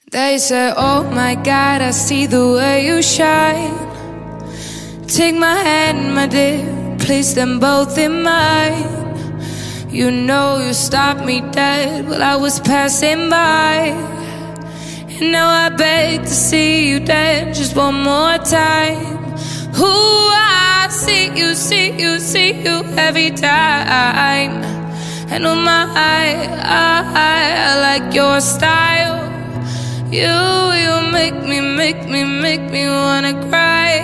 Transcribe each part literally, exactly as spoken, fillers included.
They say, oh my God, I see the way you shine. Take my hand, my dear, place them both in mine. You know you stopped me dead while I was passing by. And now I beg to see you dead just one more time. Ooh, I see you, see you, see you every time. And oh my, I, I, I like your style. You, you make me, make me, make me wanna cry.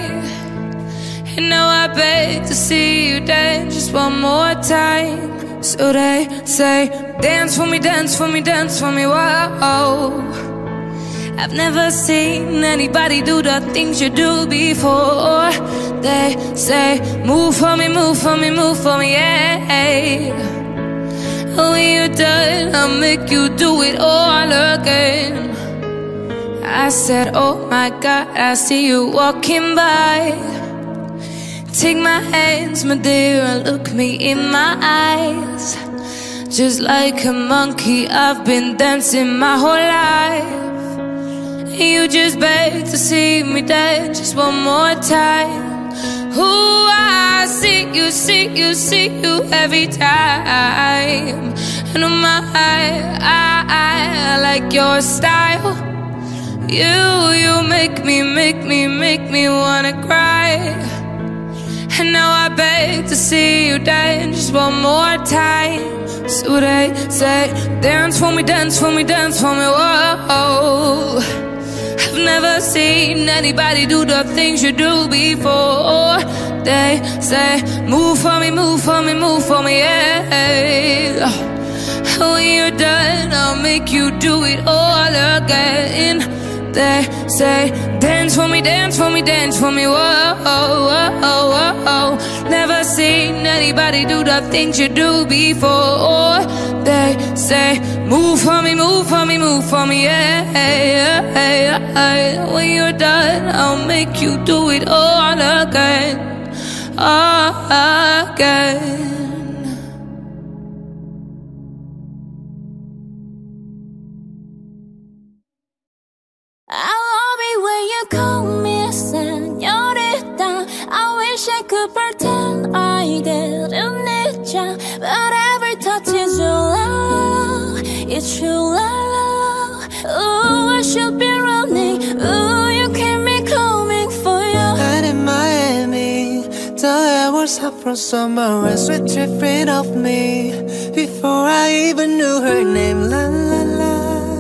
And now I beg to see you dead just one more time. So they say, dance for me, dance for me, dance for me, whoa. I've never seen anybody do the things you do before. They say, move for me, move for me, move for me, yeah. When you're done, I'll make you do it all again. I said, oh my God, I see you walking by. Take my hands, my dear, and look me in my eyes. Just like a monkey, I've been dancing my whole life. You just beg to see me dead just one more time. Ooh, I see you, see you, see you every time. And oh my, I, I, I like your style. You, you make me, make me, make me wanna cry. And now I beg to see you dead just one more time. So they say, dance for me, dance for me, dance for me, whoa. I've never seen anybody do the things you do before. They say, move for me, move for me, move for me, yeah. When you're done, I'll make you do it all again. They say, dance for me, dance for me, dance for me, whoa, whoa, whoa, whoa. Never seen anybody do the things you do before. They say, move for me, move for me, move for me, yeah, yeah, yeah. When you're done, I'll make you do it all again, all again. I love it when you call me señorita. I wish I could pretend I didn't need ya, but every touch is your love. It's your love. Ooh, I should be running. Ooh, you keep me coming for you. Night in Miami, the air was hot from summer rain, sweet dripping off me before I even knew her name. La la la.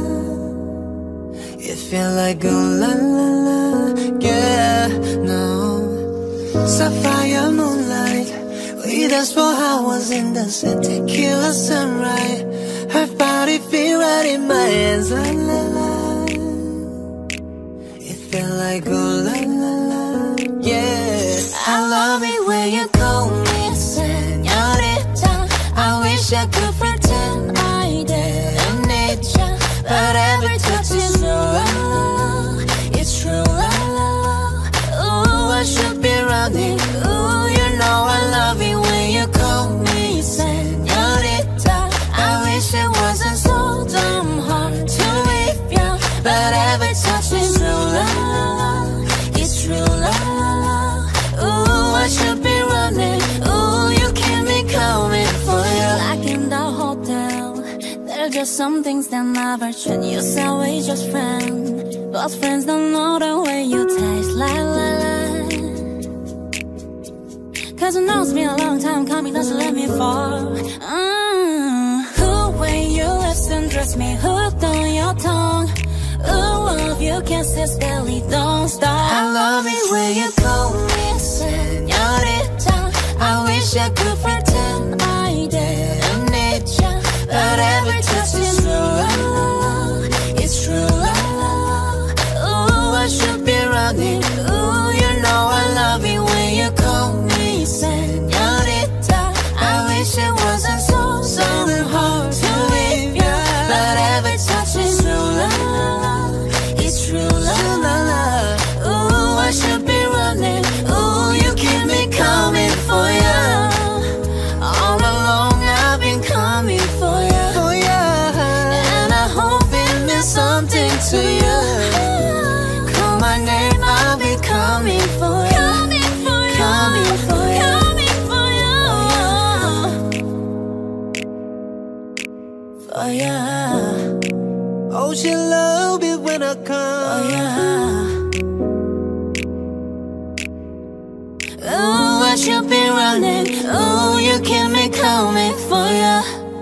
Feel like ooh la la la, yeah, no. Sapphire moonlight, we danced for hours in the sun, tequila sunrise. Her body feel right in my hands, la la la. It felt like ooh la la la, yeah. I love it when you call me señorita. I wish I could pretend I didn't need ya, but every touch is your love. It's true, la la la. Ooh, I should be running. Ooh, you know I love it when you call me señorita. I wish it wasn't so damn hard to leave ya, but every touch is true, la la la. It's true, la la la. Ooh, I should be running. Ooh, you keep me coming for you. Like in the hotel, there's just some things that never change. You say we're just friends, but friends don't know the way you taste, la la la. Cause it knows me a long time coming, doesn't let me fall. mm. Who when you listen, dress me hooked on your tongue. Ooh, love you can't sit still, don't stop. I love it when you call me señorita. I wish I could pretend I didn't need ya, but every touch is true, la la la. It's true, la la la. Ooh, I should be running. Ooh, you know I love it when you call me señorita. I wish it wasn't so, so hard to leave ya, but every touch is true, la la la. It's true, la la la. Ooh, I should be running. to you. Call my name, I'll be coming for you. Coming for you. Coming for you. Coming for you. For you. Oh, she love it when I come. Oh, yeah. Oh, what you been running? Oh, you keep me coming for ya.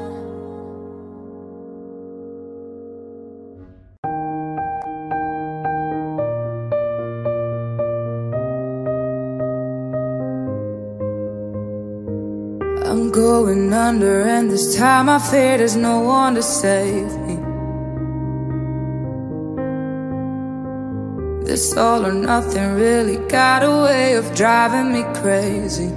I'm going under, and this time I fear there's no one to save me. This all or nothing really got a way of driving me crazy.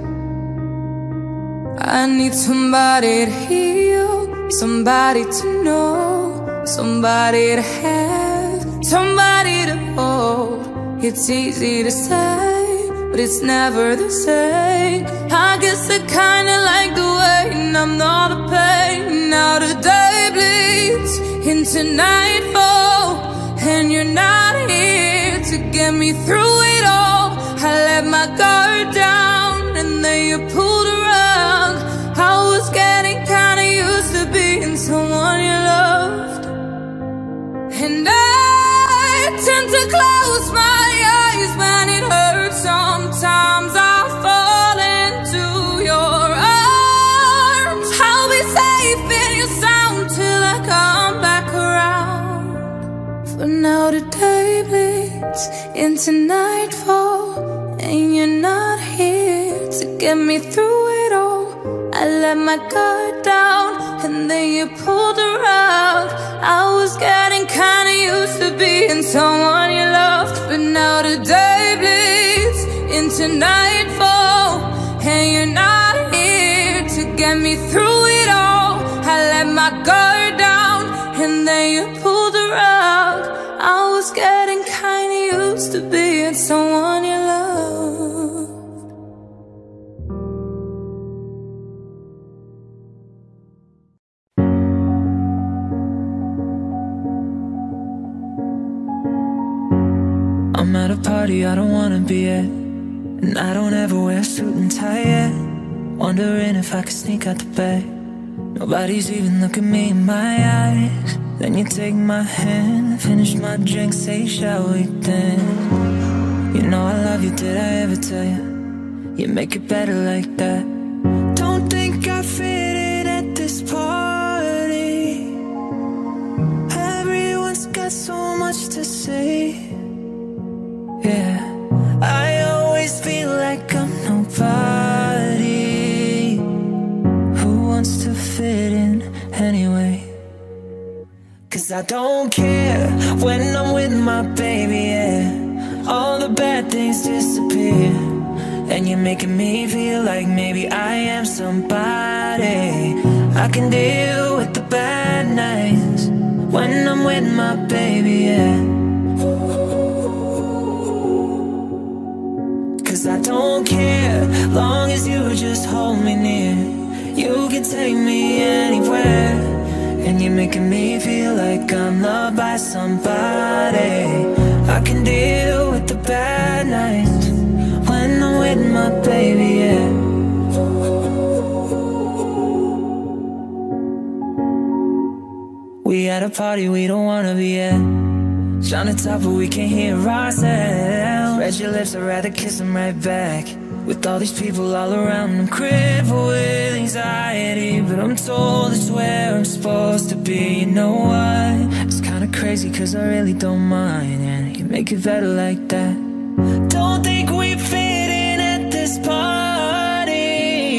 I need somebody to heal, somebody to know, somebody to have, somebody to hold. It's easy to say, but it's never the same. I guess I kinda like the way numb all the pain. Now the day bleeds into nightfall, and you're not here to get me through it all. I let my guard down, and then you pulled a rug. I was getting kinda used to being someone you loved, and I tend to close my eyes when it hurts. Sometimes I fall into your arms. I'll be safe in your sound till I come back around. For now the day bleeds into nightfall, and you're not here to get me through it all. I let my guard down, and then you pulled the rug. I was getting kinda used to being someone you loved, but now the day bleeds into nightfall, and you're not here to get me through it all. I let my guard down, and then you pulled the rug. I was getting kinda used to being someone you loved. I'm at a party I don't wanna be at, and I don't ever wear a suit and tie yet. Wondering if I could sneak out the back. Nobody's even looking me in my eyes. Then you take my hand, finish my drink, say shall we dance? You know I love you, did I ever tell you? You make it better like that. Don't think I fit in at this party. Everyone's got so much to say. Yeah, I always feel like I'm nobody. Who wants to fit in anyway? Cause I don't care when I'm with my baby, yeah. All the bad things disappear, and you're making me feel like maybe I am somebody. I can deal with the bad nights when I'm with my baby, yeah. Cause I don't care, long as you just hold me near. You can take me anywhere, and you're making me feel like I'm loved by somebody. I can deal with the bad nights when I'm with my baby, yeah. We at a party we don't wanna be at, trying to talk but we can't hear ourselves. Read your lips, I'd rather kiss them right back. With all these people all around, I'm crippled with anxiety, but I'm told it's where I'm supposed to be. You know what? It's kinda crazy cause I really don't mind, and you make it better like that. Don't think we fit in at this party.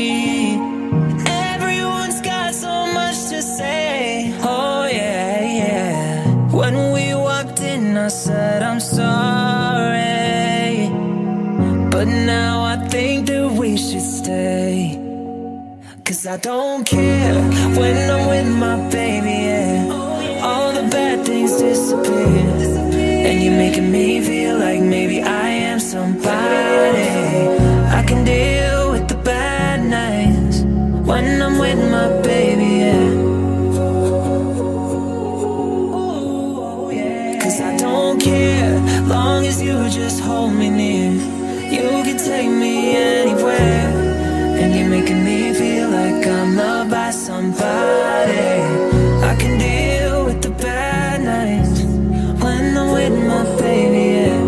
Everyone's got so much to say. Oh yeah, yeah. When we walked in I said I'm sorry, but now I think that we should stay. Cause I don't care when I'm with my baby, yeah. All the bad things disappear, and you're making me feel like maybe I am somebody. I can deal with the bad nights when I'm with my baby, yeah. Cause I I don't care, long as you just hold me near. You can take me anywhere, and you're making me feel like I'm loved by somebody. I can deal with the bad nights when I'm with my baby, yeah.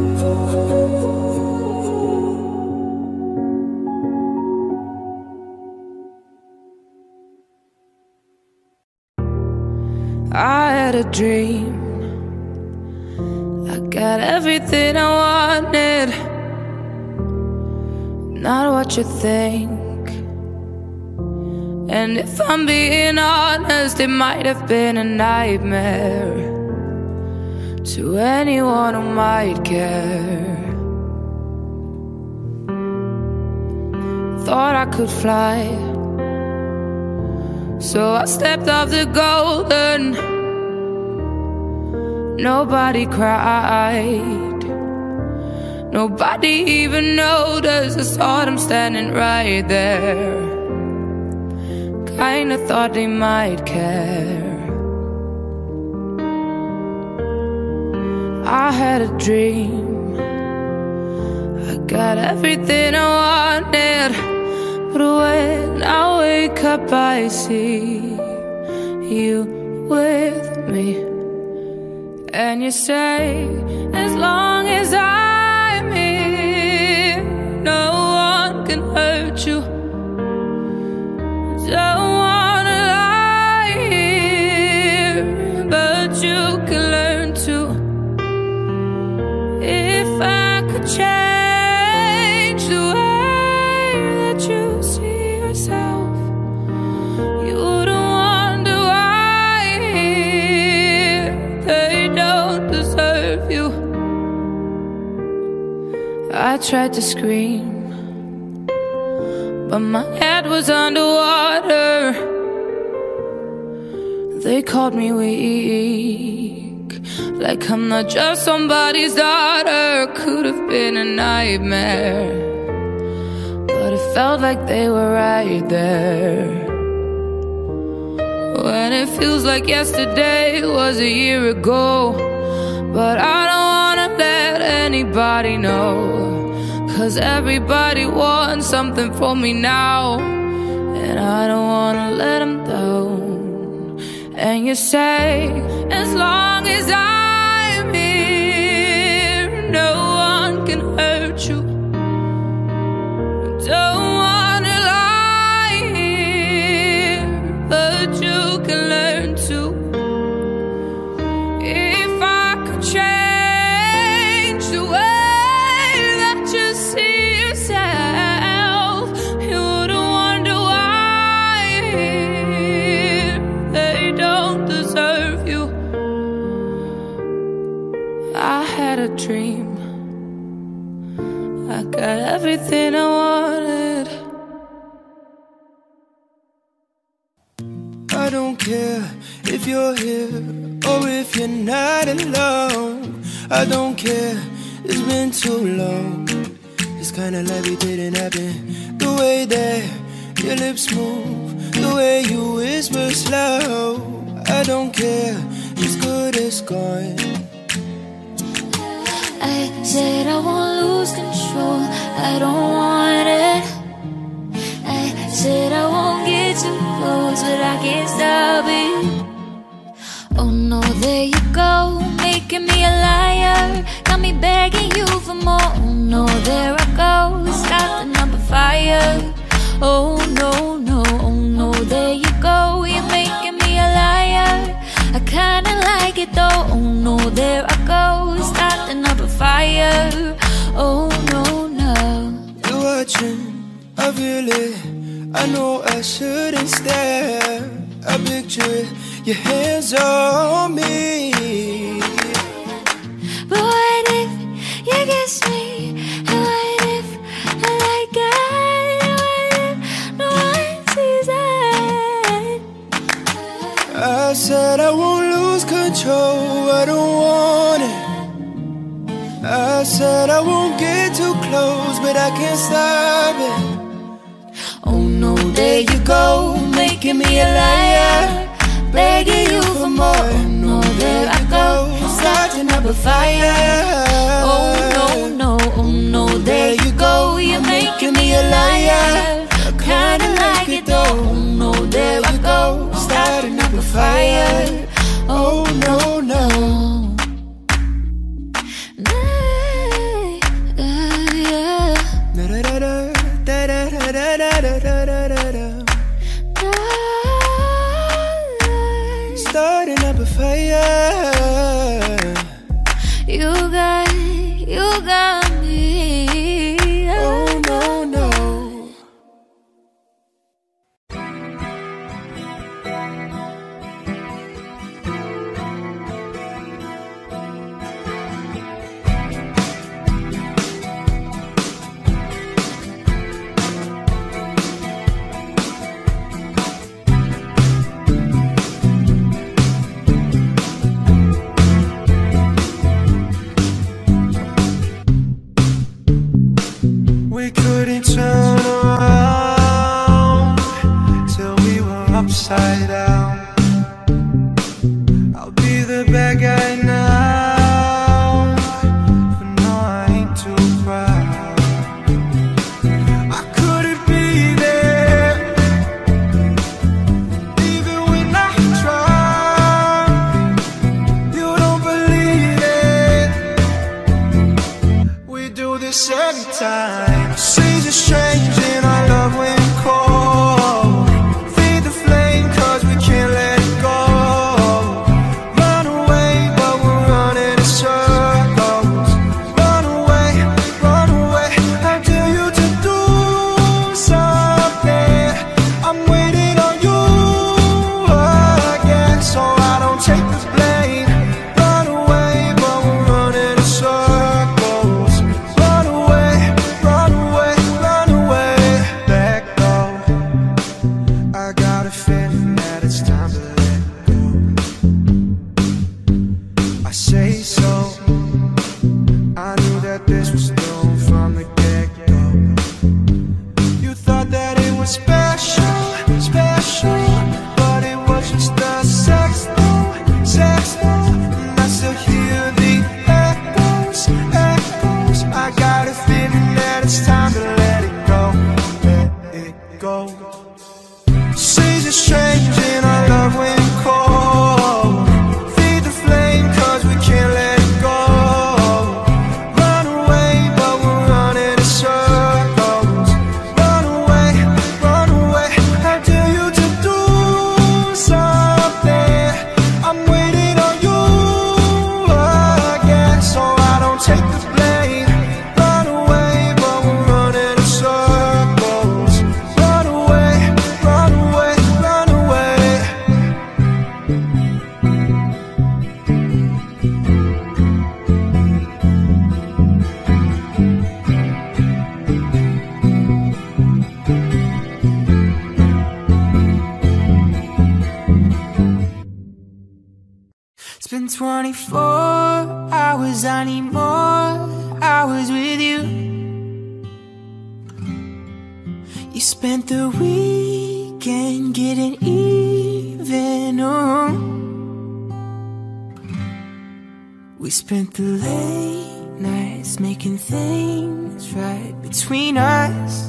I had a dream, I got everything I wanted, not what you think. And if I'm being honest, it might have been a nightmare to anyone who might care. Thought I could fly, so I stepped off the golden. Nobody cried, nobody even noticed. I saw them standing right there. Kinda thought they might care. I had a dream, I got everything I wanted, but when I wake up I see you with me. And you say, as long as I'm here, no one can hurt you. Don't wanna lie here, but you can learn to. If I could change the way that you see yourself, you wouldn't wonder why they don't deserve you. I tried to scream, but my head was underwater. They called me weak, like I'm not just somebody's daughter. Could have been a nightmare, but it felt like they were right there. When it feels like yesterday was a year ago, but I don't wanna let anybody know, 'cause everybody wants something from me now, and I don't wanna let them down. And you say, as long as I'm here, no one can hurt you. Don't wanna lie here, but you can learn to. If I could change the way that you see yourself, you wouldn't wonder why they don't deserve you. I had a dream, I got everything I wanted. I don't care if you're here or if you're not alone. I don't care, it's been too long. It's kinda like we didn't happen. The way that your lips move, the way you whisper slow. I don't care, it's good, it's gone. I said I won't lose control, I don't want it. I said I won't get too close, but I can't stop it. Oh no, there you go, making me a liar, got me begging you for more. Oh no, there I go, starting up a fire. Oh no, no, oh no, there you go, you're making me a liar. I kinda like it though. Oh no, there I go, starting up a fire. Oh no, no. You're watching, I feel it. I know I shouldn't stare. I picture it, your hands on me. But what if you kiss me? And what if I like it? And what if no one sees it? I said I won't lose control, I don't want it. I said I won't get too close, but I can't stop it. Oh no, there you go, making me a liar, begging you for more. Oh no, there I go, start starting up a fire. Oh no, no, oh no, there you go, you're making me a liar. I kinda like it though. Oh no, there I go, starting up a fire. Oh no, no. Starting up a fire. You got, you got me. Oh no, no. We couldn't turn around till we were upside down. I'll be the bad guy now, but no, I ain't too proud. I couldn't be there, even when I tried. You don't believe it, we do this every time. Seas are strange and our love went cold. Feed the flame cause we can't let it go. Run away but we're running in circles. Run away, run away, I tell you to do something. I'm waiting on you again, so I don't take the blame. Run away but we're running in circles. Run away, run away, run away, let go. I got a feeling that it's time to let go. I say so, I knew that this was doomed from the get-go. You thought that it was special, special, but it was just a sex though, sex though. And I still hear the echoes, echoes. I got a feeling that it's time to let it go, let it go. Seas are strange and our love went cold. Feed the flame cause we can't let it go. Run away but we're running in circles. Run away, run away, I tell you to do something. I'm waiting on you again, so I don't take the blame. Run away but we're running in circles. Run away, run away, run away. It's been twenty-four hours, I need more hours with you. You spent the weekend getting even, oh. We spent the late nights making things right between us.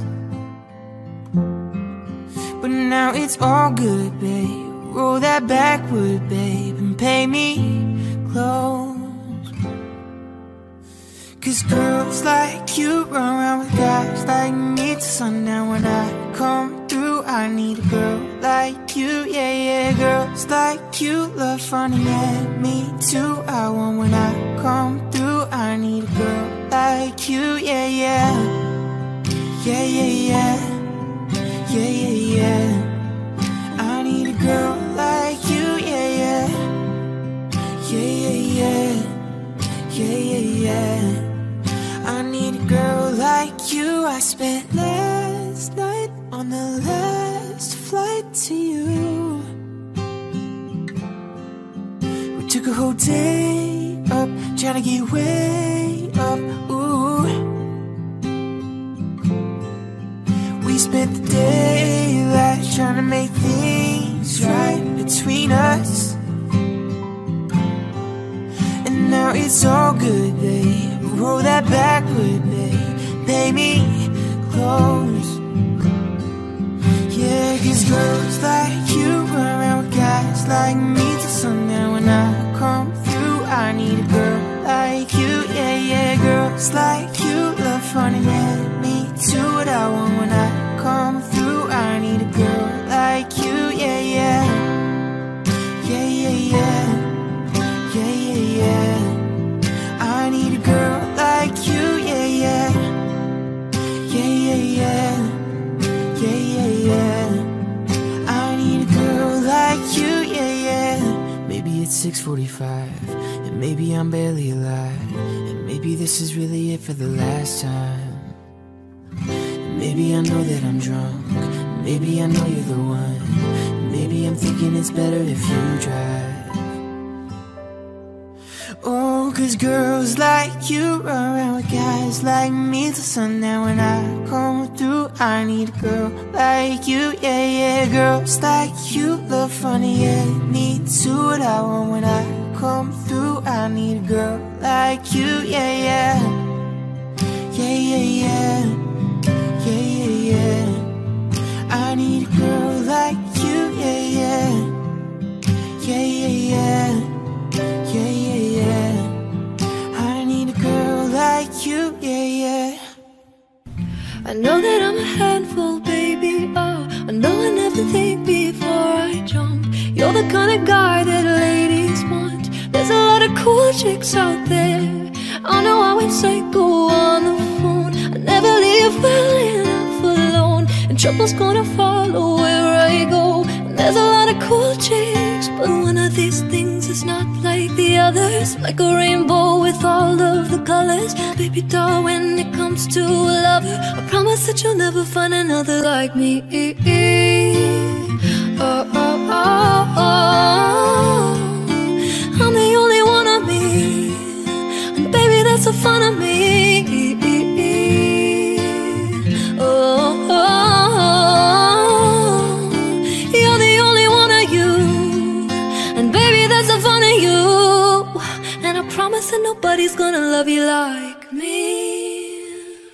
But now it's all good, babe. Roll that backward, babe, and pay me close. Cause girls like you run around with guys like me till sundown. When I come through, I need a girl like you, yeah, yeah. Girls like you love fun, yeah, me too. I want when I come through, I need a girl like you, yeah, yeah. Yeah, yeah, yeah. Yeah, yeah, yeah. I need a girl like you, yeah, yeah. Yeah, yeah, yeah. Yeah, yeah, yeah. I need a girl like you. I spent last night on the last flight to you. We took a whole day up, trying to get way up, ooh. We spent the daylight trying to make things right between us. And now it's all good, babe. Roll that backward, babe. Pay me close. Yeah, cause girls like you run around with guys like me till sundown. When I come through, I need a girl like you. Yeah, yeah, girls like you love fun and let me do what I want. When I come through, I need a girl like you. Yeah, yeah. Yeah, yeah, yeah. Yeah, yeah, yeah. I need a girl like you. Yeah, yeah. Yeah, yeah, yeah. Yeah, yeah, yeah. I need a girl like you. Yeah, yeah. Maybe it's six forty-five, and maybe I'm barely alive, and maybe this is really it for the last time. And maybe I know that I'm drunk, maybe I know you're the one, maybe I'm thinking it's better if you drive. Oh, cause girls like you run around with guys like me till sundown. When I come through, I need a girl like you. Yeah, yeah, girls like you love funny, yeah, me do what I want. When I come through, I need a girl like you. Yeah, yeah. Yeah, yeah, yeah. Yeah, yeah, yeah. I need a girl like you. Yeah, yeah. Yeah, yeah, yeah. Yeah, yeah, yeah. I need a girl like you, yeah, yeah. I know that I'm a handful, baby, oh I know I never think before I jump. You're the kind of guy that ladies want. There's a lot of cool chicks out there. I know I won't psycho on the phone. I never leave well enough alone, and trouble's gonna follow where I go. And there's a lot of cool chicks, but one of these things is not like the others. Like a rainbow with all of the colors. Baby doll, when it comes to a lover, I promise that you'll never find another like me. Oh, oh, oh, oh. I'm the only one of me, and baby, that's the fun of me. Oh, oh, oh. You're the only one of you, and baby, that's the fun of you. And I promise that nobody's gonna love you like me.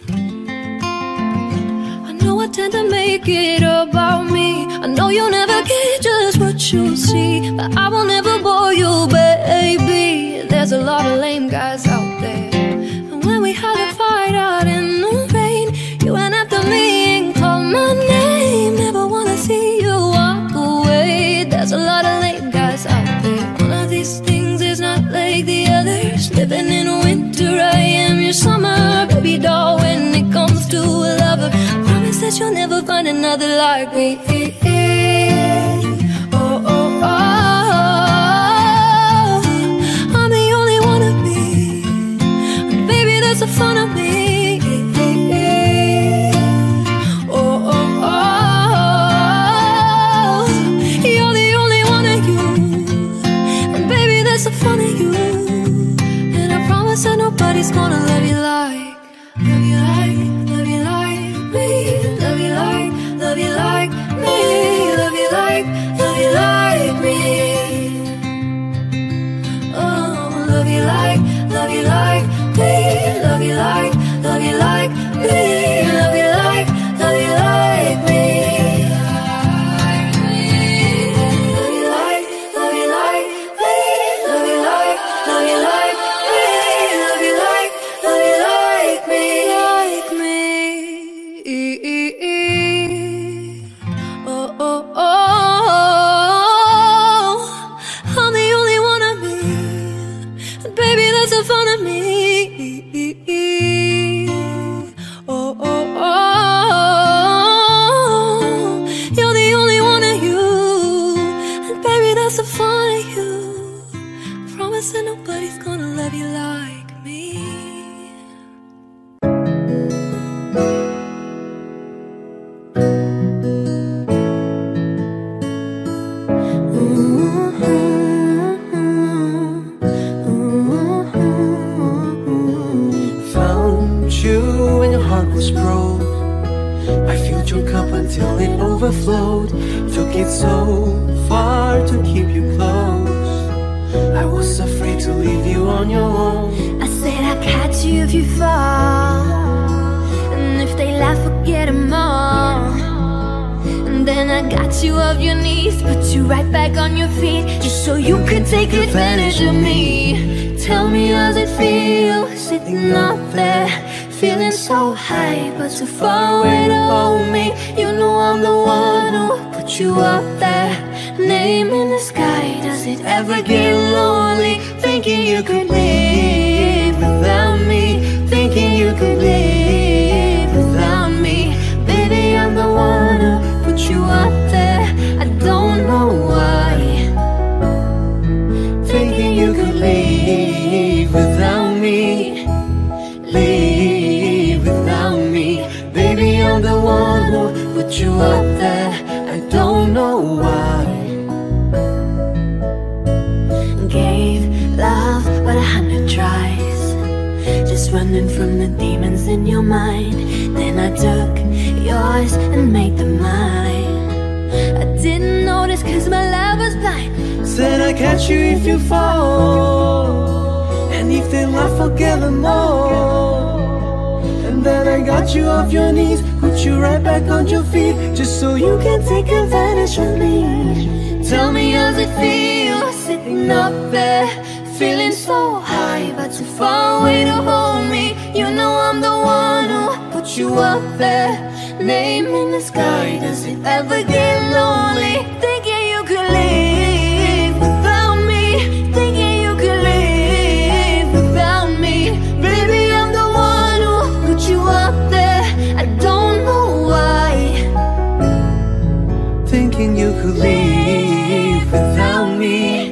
I know I tend to make it about me. I know you'll never get just what you see, but I will never bore you, baby. There's a lot of lame guys out there, and when we had a fight out in the rain, you went after me and called my name. Never wanna see you walk away. There's a lot of lame guys out there. One of these things is not like the others. Living in winter, I am your summer. Baby doll, when it comes to a lover, I promise that you'll never find another like me. Oh, oh, oh. I'm the only one of me, and baby, that's the fun of me. Oh, oh, oh. You're the only one of you, and baby, that's the fun of you. And I promise that nobody's gonna love you like, love you like, love you like me, love you like, love you like me, love you like, love you like me. Oh, love you like, love you like me, love you like, love you like me, love you like, love you like me. Love you like, love you like me, love you like, love you like me, love you like, love you like me, like me. Oh, oh, oh. I'm the only one of me, and baby, that's the fun of me. Oh, oh, oh. You're the only one of you, and baby, that's the fun of you. I promise that nobody's gonna love you like me. Found you when your heart was broke. I filled your cup until it overflowed. Took it so far to keep you close. I I was afraid to leave you on your own. I said I'd catch you if you fall, and if they laugh, forget them all. And then I got you off your knees, put you right back on your feet, just so you could take advantage of me. Tell me, how's it feel, sitting up there, feeling so high, but too far away to hold me. You know I'm the one who put you up there, name in the sky. Does it ever get lonely, thinking you could live without me, thinking you could live without me? Baby, I'm the one who put you up there, I don't know why, thinking you could leave without me, leave without me. Baby, I'm the one who put you up there, I don't know why. Gave love but a hundred tries, just running from the demons in your mind. Then I took yours and made them mine. I didn't notice cause my love was blind. Said I'd catch you if you fall, and if they laugh, forget them all. And then I got you off your knees, put you right back on your feet, just so you can take advantage of me. Tell me, how's it feel, sitting up there, feeling so high, but too far away to hold me. You know I'm the one who put you up there, name in the sky. Does it ever get lonely, thinking you could live without me, thinking you could live without me? Baby, I'm the one who put you up there, I don't know why, thinking you could leave without me,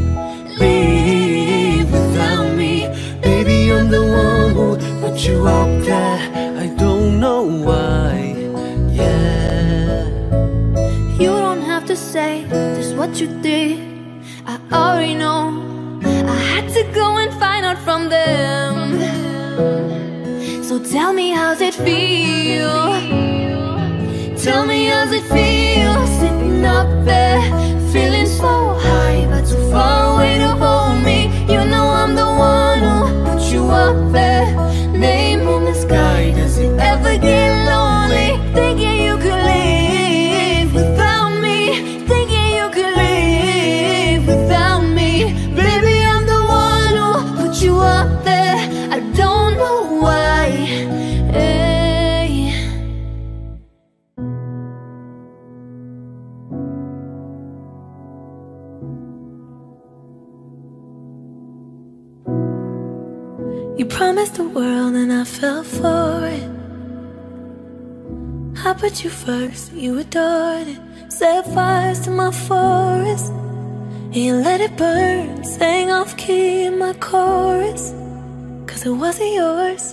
leave without me. Baby, I'm the one who put you up there, I don't know why, yeah. You don't have to say just what you did, I already know. I had to go and find out from them. So tell me, how's it feel, tell me, how's it feel, sitting up there, feeling so high, but too far away to hold me. You know I'm the one who put you up there, name in the sky. Does it ever get lonely, thinking you could live without me, thinking you could live without me? Baby, I'm the one who put you up there, I don't know why, hey. You promised the world and I fell for it. I put you first, you adored it. Set fires to my forest, and you let it burn. Sang off key in my chorus, cause it wasn't yours.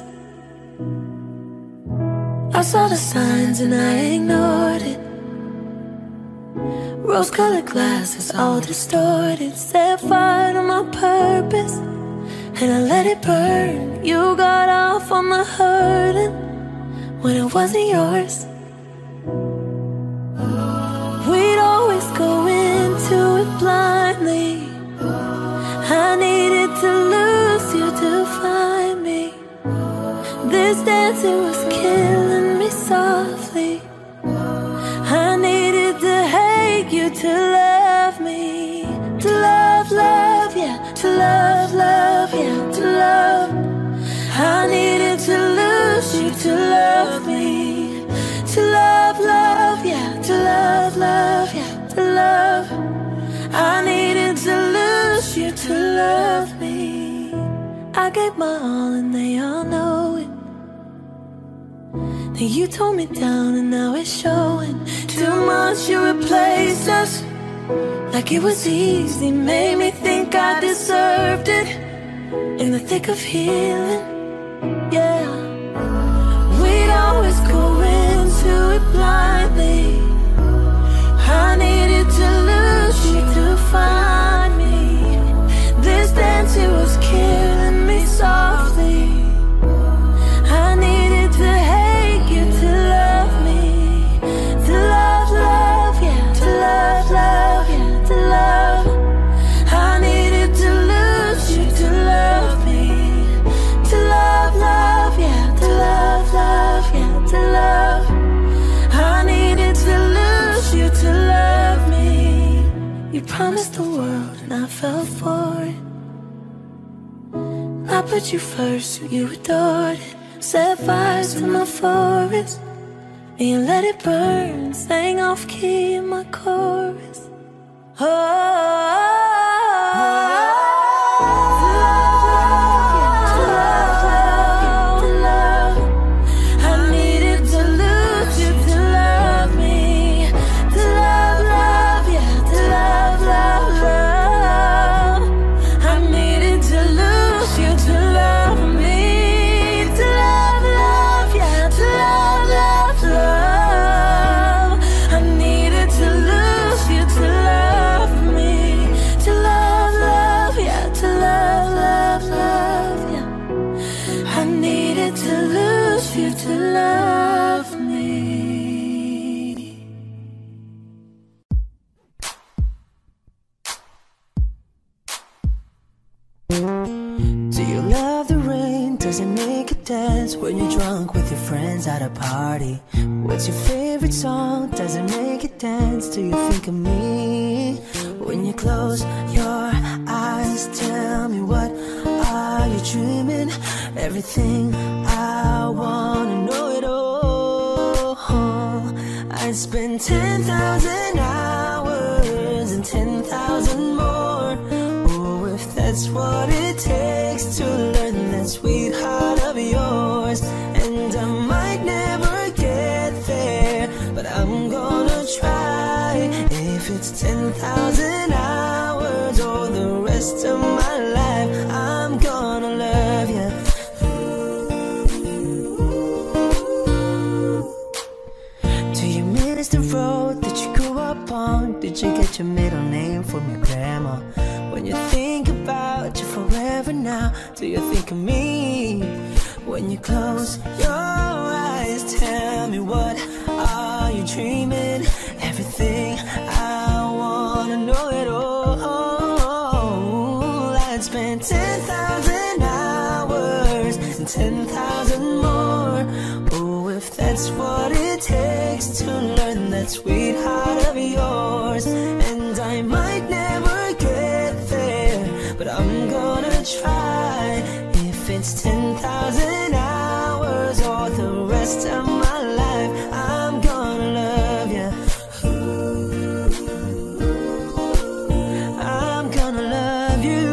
I saw the signs and I ignored it. Rose-colored glasses all distorted. Set fire to my purpose, and I let it burn. You got off on the hurting when it wasn't yours. We'd always go into it blindly. I needed to lose you to find me. This dancing was killing me softly. I needed to hate you to love me. To love, love, yeah. To love, love, yeah. To love. I needed to lose you to love me. To love, love, yeah. To love, love, yeah. To love. I needed to lose you to love me. I gave my all and they all know it. Then you tore me down and now it's showing. Too much, you replaced us like it was easy. Made me think I deserved it in the thick of healing, yeah. We'd always go into it blindly. I needed to lose you to find me. This dance, it was killing me softly. I needed to hate you to love me. To love, love, yeah. To love, love, yeah. To love. I needed to lose You promised the world and I fell for it. I put you first, you adored it. Set fires to my forest and you let it burn. Sang off key in my chorus. Oh, when you're drunk with your friends at a party? What's your favorite song? Does it make you dance? Do you think of me? When you close your eyes, tell me, what are you dreaming? Everything I wanna know it all. I'd spend ten thousand hours and ten thousand more. Oh, if that's what it takes to learn that sweetheart of yours. And I might never get there, but I'm gonna try. If it's ten thousand hours or the rest of my life, I'm gonna love you. Do you miss the road that you grew up on? Did you get your middle name from your grandma? When you think about you forever now, do you think of me? When you close your eyes, tell me, what are you dreaming? Everything I wanna know it all. I'd spend ten thousand hours and ten thousand more. Oh, if that's what it takes to learn that sweetheart of yours. And I might never get there, but I'm gonna try. If it's ten thousand hours or the rest of my life, I'm gonna love you. I'm gonna love you.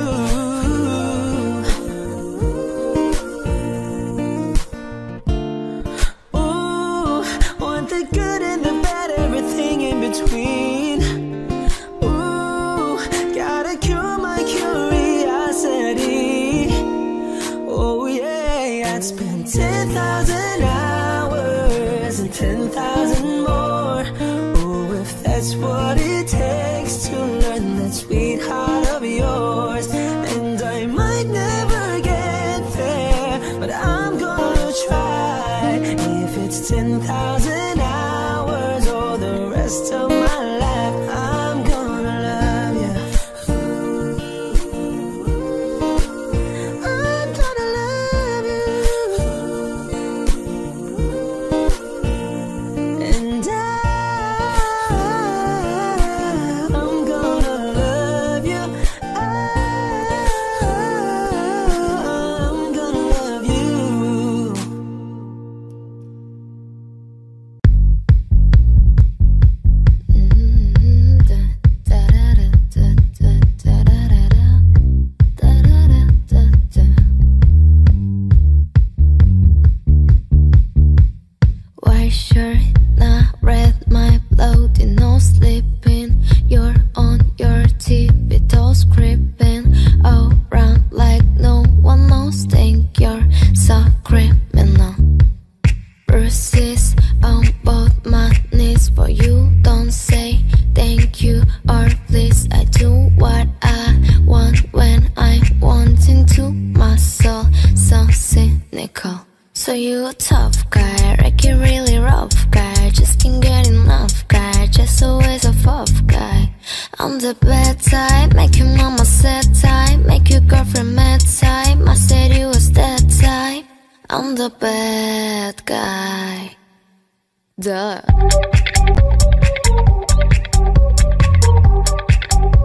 Ooh, want the good and the bad, everything in between. Ooh, gotta cure my curiosity. Oh yeah, I'd spend ten thousand hours and ten thousand more. Oh, if that's what it takes to learn that sweetheart of yours. And I might never get there, but I'm gonna try. If it's ten thousand hours or the rest of my life, I'm gonna love you. So you a tough guy, like you really rough guy. Just can't get enough guy, just always a fuff guy. I'm the bad type, make your mama sad type, make your girlfriend mad type. I said you was that type. I'm the bad guy. Duh.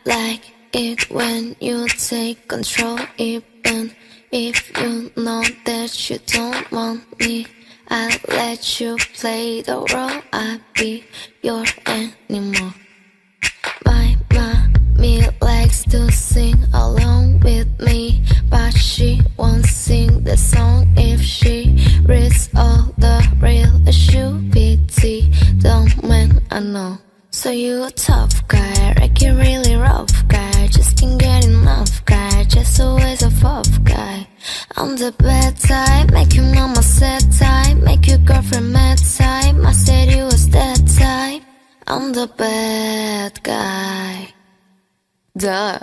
like it when you take control, even if you know that you don't want me. I'll let you play the role, I'll be your animal. My mommy likes to sing along with me, but she won't sing the song if she reads all the real stupidity. Don't man, I know. So you a tough guy, like you really rough guy, just can't get enough guy, just always a fuck guy. I'm the bad type, make your mama sad type, make your girlfriend mad type. I said you was that type. I'm the bad guy. Duh.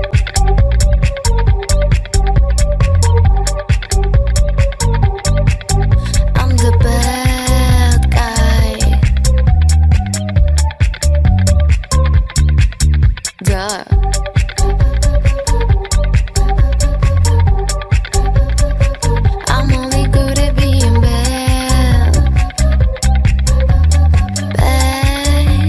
I'm the bad guy. Duh. I'm only good at being bad. Bad.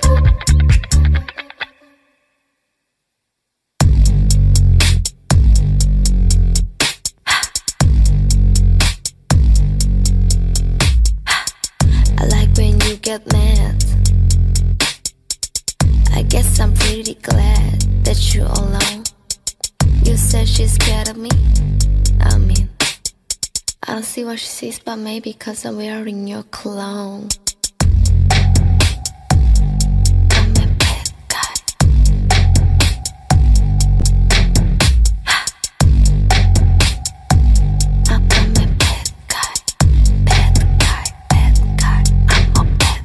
I like when you get mad. I guess I'm pretty glad that you're alone. You said she's scared of me. I mean, I don't see what she sees but maybe cause I'm wearing your cologne. I'm a bad guy. I'm a bad guy. Bad guy, bad guy. I'm a bad.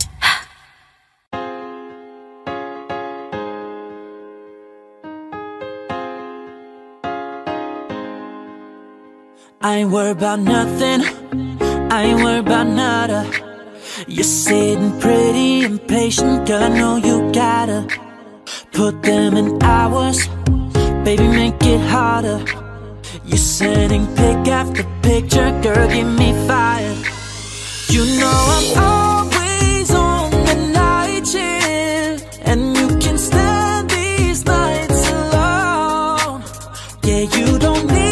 I ain't worried about nothing, I ain't worried about nada. You're sitting pretty impatient, girl, I know you gotta put them in hours, baby, make it harder. You're sending pic after picture, girl, get me fired. You know I'm always on the night shift, and you can stand these nights alone. Yeah, you don't need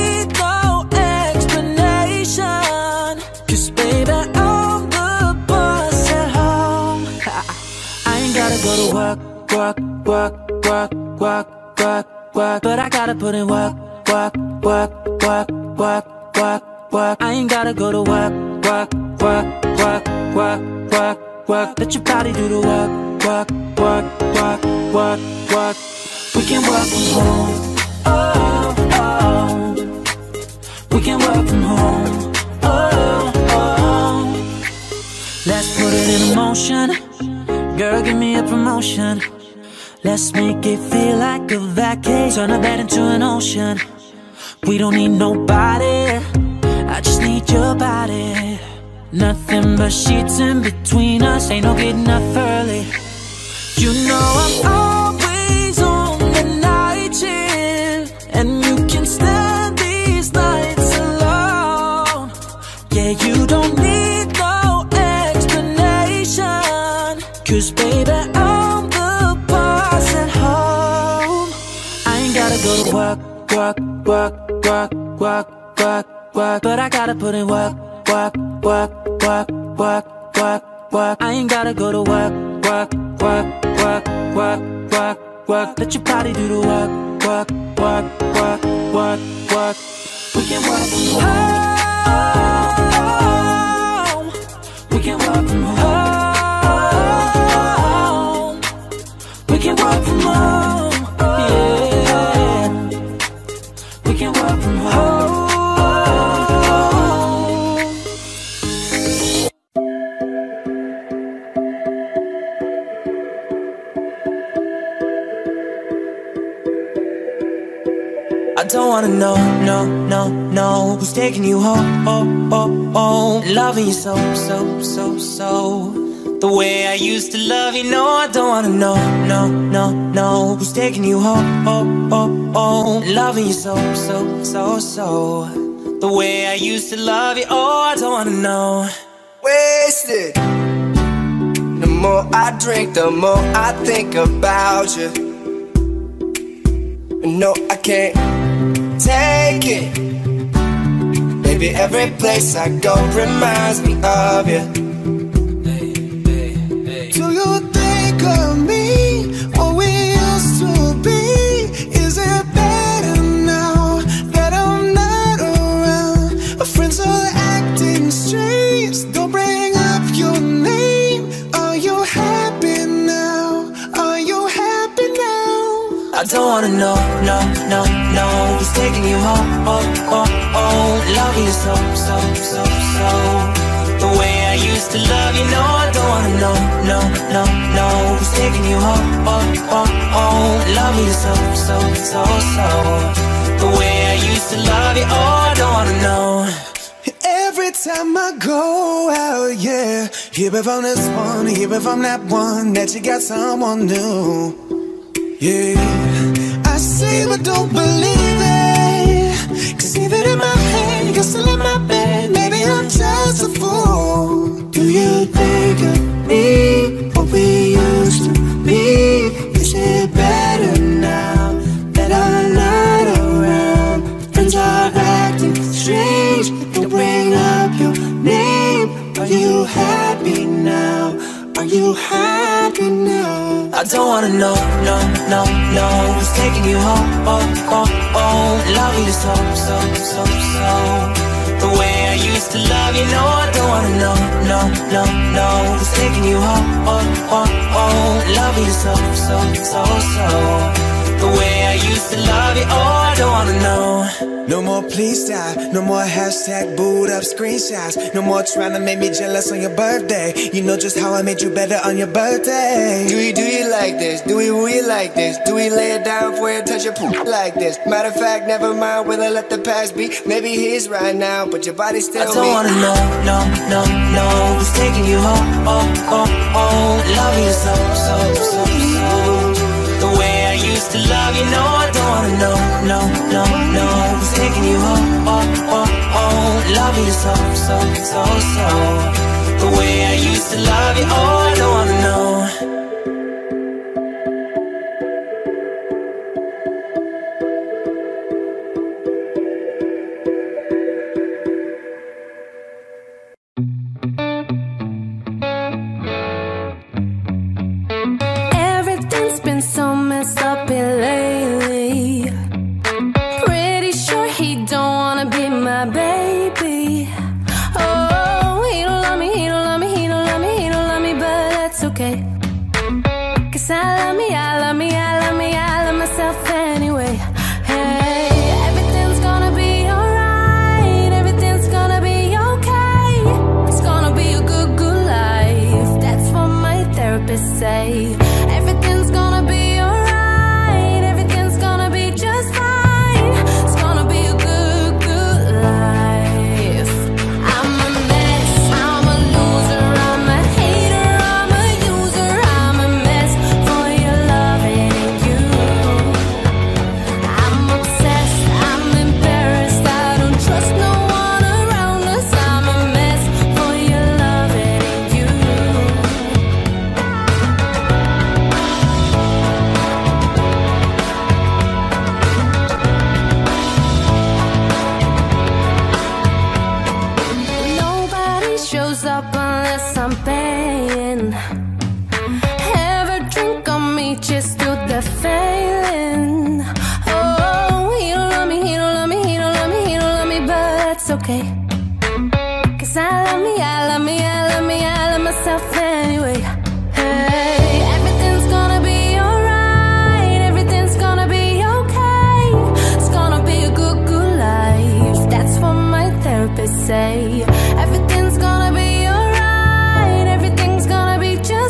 go to work, work, work, work, work, work, work. But I gotta put in work, work, work, work, work, work, work. I ain't gotta go to work, work, work, work, work, work, work. Let your body do the work, work, work, work, work, work. We can work from home, oh, oh. We can work from home, oh, oh. Let's put it in motion. Girl, give me a promotion. Let's make it feel like a vacation. Turn a bed into an ocean. We don't need nobody, I just need your body. Nothing but sheets in between us, ain't no getting up early. You know I'm always on the night shift, and you can stand these nights alone. Yeah, you don't need no explanation, cause baby, I'm the boss at home. I ain't gotta go to work, work, work, work, work, work, work. But I gotta put in work, work, work, work, work, work, work. I ain't gotta go to work, work, work, work, work, work, work. Let your body do the work, work, work, work, work, work. We can work from home. We can work from home. We can work from home, yeah. We can work from home. I don't wanna know, no, no, no, who's taking you home, oh, oh, oh. Loving you so, so, so, so. The way I used to love you, no, I don't wanna know, no, no, no. Who's taking you home, oh, oh, oh. Loving you so, so, so, so. The way I used to love you, oh, I don't wanna know. Wasted. The more I drink, the more I think about you. No, I can't take it. Baby, every place I go reminds me of you. Hey, hey, hey. Do you think of me, what we used to be? Is it better now that I'm not around? My friends are acting strange, don't bring up your name. Are you happy now? Are you happy now? I don't wanna know, no, no, no, who's taking you home, oh, oh, oh. Loving you so, so, so, so. The way I used to love you, no, I don't wanna know, no, no, no, who's taking you home, oh, oh, oh. Loving you so, so, so, so. The way I used to love you, oh, I don't wanna know. Every time I go out, yeah, hear it from this one, hear it from that one, that you got someone new. Yeah, I say but don't believe it, cause even in my head, you're still in my bed. Maybe I'm just a fool. Do you think of me, what we used to be? Is it better now that I'm not around? Friends are acting strange, don't bring up your name. Are you happy now? Are you happy now? I don't wanna know, no, no, no, who's taking you home, oh, oh, oh. Loving you so, so, so, so. The way I used to love you, no, I don't wanna know, no, no, no, who's taking you home, oh, oh, oh. Loving you so, so, so, so. The way I used to love you, oh, I don't wanna know. No more please stop, no more hashtag booed up screenshots. No more trying to make me jealous on your birthday. You know just how I made you better on your birthday. Do we do you like this? Do we we like this? Do we lay it down for you, touch your poop like this? Matter of fact, never mind whether I let the past be. Maybe he's right now, but your body's still me. I don't me. wanna know, no, no, no, who's taking you home, oh, oh, oh. Loving you so, so, so, so. The way I used to love you, no, I don't wanna know, no, no, no, who's taking you home, oh, oh, oh. Loving you so, so, so, so. The way I used to love you, oh, I don't wanna know. Everything's been so messed up here lately. Pretty sure he don't wanna be my baby. Oh, he don't love me, he don't love me, he don't love me, he don't love me, but that's okay. Cause I love me, I love me, I love me, I love myself anyway. Hey, everything's gonna be alright, everything's gonna be okay. It's gonna be a good, good life. That's what my therapist say. Everything's gonna be alright, everything's gonna be just fine. It's gonna be a good, good life. I'm a mess, I'm a loser, I'm a hater, I'm a user, I'm a mess for your loving you. I'm obsessed, I'm embarrassed, I don't trust no one around us. I'm a mess for your loving you. Nobody shows up unless I'm paying. Ever drink on me just to the failing. Oh, he don't love me, he don't love me, he don't love me, he don't love me, but that's okay. Cause I love me, I love me, I love me, I love myself anyway. Hey, everything's gonna be alright, everything's gonna be okay. It's gonna be a good, good life. That's what my therapist say. Everything's gonna be alright, everything's gonna be just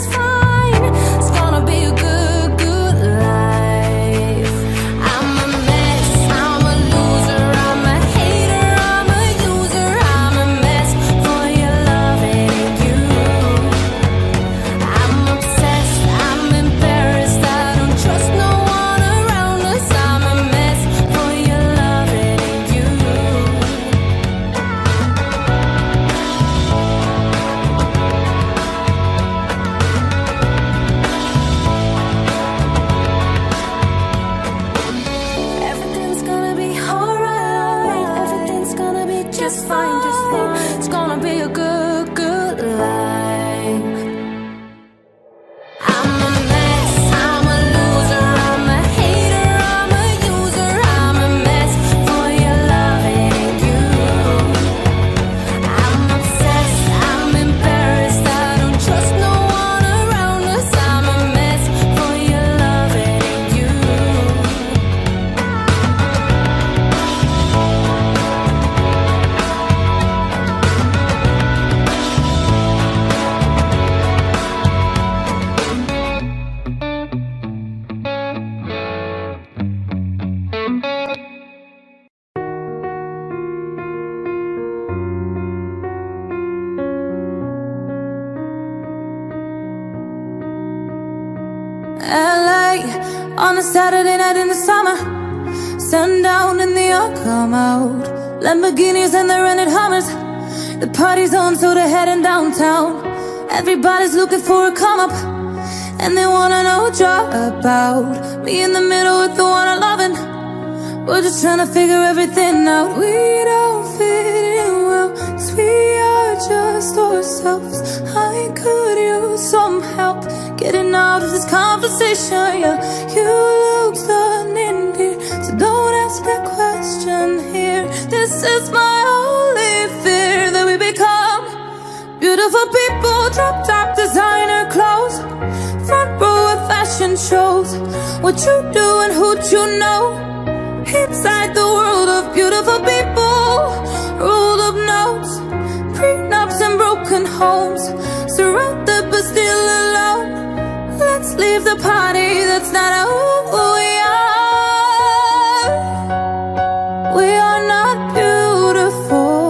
L A on a Saturday night in the summer, sundown and the young come out. Lamborghinis and the rented Hummers. The party's on, so they're heading downtown. Everybody's looking for a come up, and they wanna know what you're about. Me in the middle with the one I'm loving. We're just trying to figure everything out. We don't fit in well, 'cause we are just ourselves. I could use some help getting out of this conversation. Yeah, you look stunning, dear, so don't ask that question here. This is my only fear, that we become beautiful people, drop top designer clothes, front row at fashion shows. What you do and who you know, inside the world of beautiful people, rolled up notes, prenups and broken homes, surrounded but still alone. Let's leave the party, that's not who we are. We are not beautiful.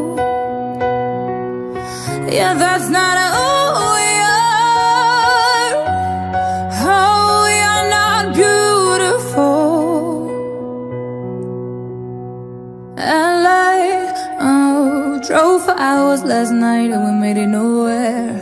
Yeah, that's not who we are. Oh, we are not beautiful. L A, oh, drove for hours last night and we made it nowhere.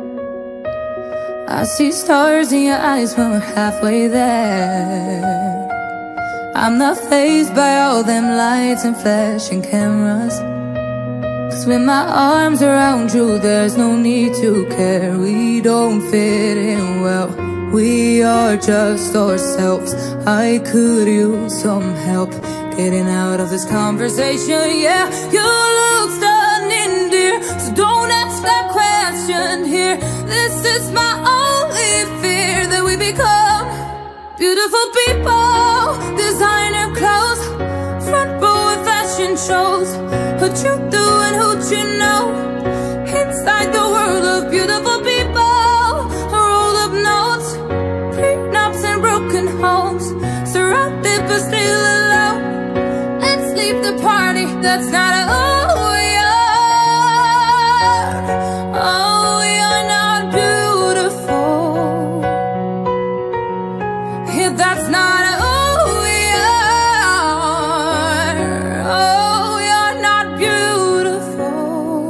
I see stars in your eyes when we're halfway there. I'm not fazed by all them lights and flashing cameras, 'cause with my arms around you, there's no need to care. We don't fit in well, we are just ourselves. I could use some help getting out of this conversation. Yeah, you look stunning, dear, so don't ask that question here. This is my only fear, that we become beautiful people, designer clothes, front row of fashion shows. What you do and who you know, inside the world of beautiful people, roll up notes, prenups and broken homes, surrounded but still alone. Let's leave the party, that's not who we are. Oh, we are not beautiful. Yeah, that's not who we are. Oh, we are not beautiful.